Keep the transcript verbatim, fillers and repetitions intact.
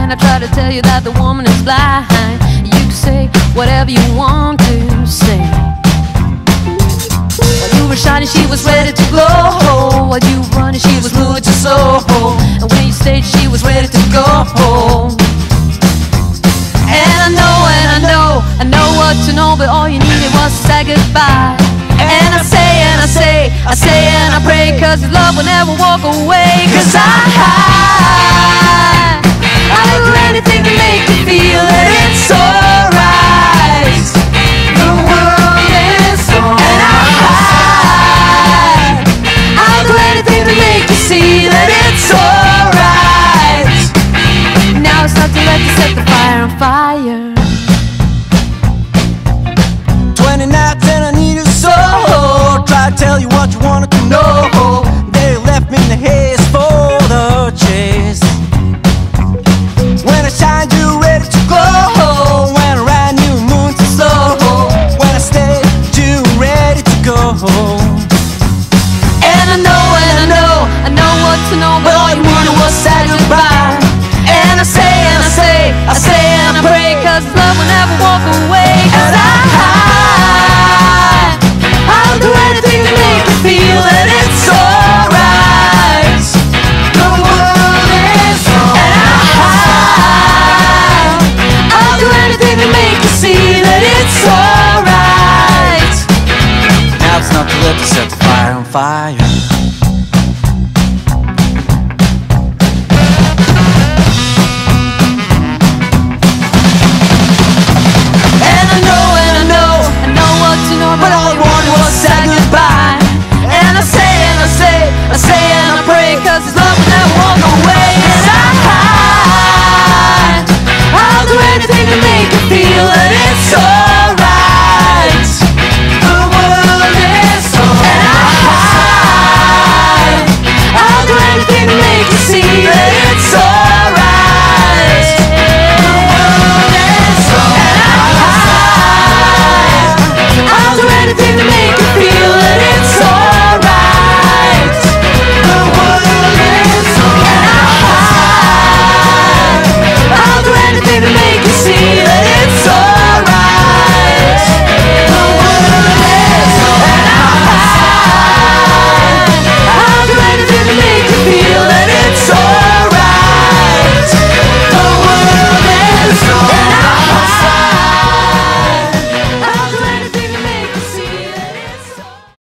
I try to tell you that the woman is blind. You can say whatever you want to say. While you were shining, she was ready to glow. While you were running, she was moving to soul. And when you stayed, she was ready to go. And I know, and I know, I know what to know, but all you needed was to say goodbye. And I say, and I say, I say and I pray, cause your love will never walk away. Cause I, I'll do anything to make you feel that it's alright. The world is on. And I, I'll do anything to make you see that it's alright. Now it's time to let you set the fire on fire. Twenty nights and I need a soul. Try to tell you what you wanted to know. They left me in the haze for the chase. When I shined, you ready to glow. When I ran, you moved too slow. When I stayed, you ready to go. And I know, and I know, I know what to know, but all you wanted was to say goodbye. And I say, and I say, I say and I pray, cause love will never walk away. Cause I, I'll do anything to make you feel that it's alright. The world is on. And I, I'll do anything to make you see that it's alright. Now it's not too late to set the fire on fire.